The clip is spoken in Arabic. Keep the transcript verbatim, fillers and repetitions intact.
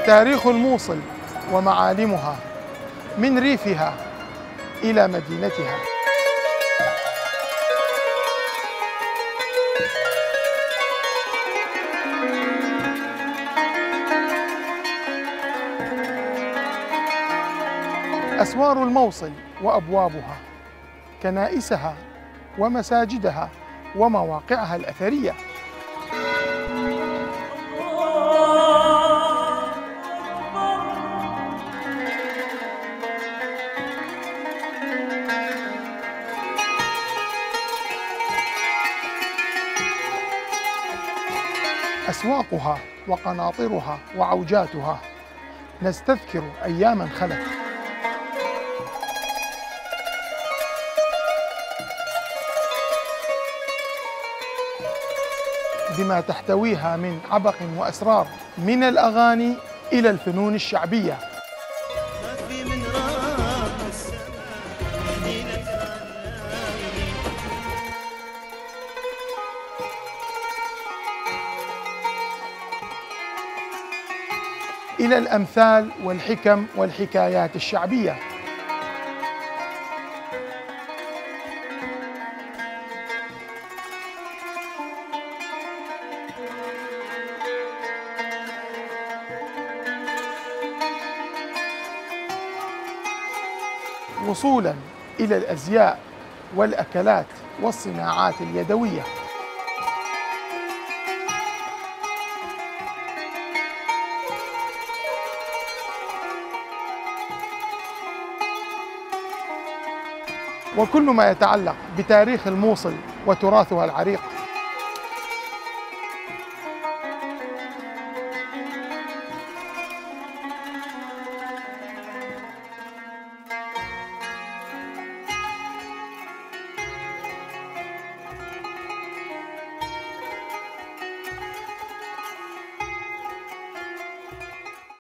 تاريخ الموصل ومعالمها من ريفها إلى مدينتها. أسوار الموصل وأبوابها، كنائسها ومساجدها ومواقعها الأثرية. أسواقها وقناطرها وعوجاتها، نستذكر أياماً خلت. بما تحتويها من عبق وأسرار، من الأغاني إلى الفنون الشعبية. إلى الأمثال والحكم والحكايات الشعبية. وصولاً إلى الأزياء والأكلات والصناعات اليدوية. وكل ما يتعلق بتاريخ الموصل وتراثها العريق.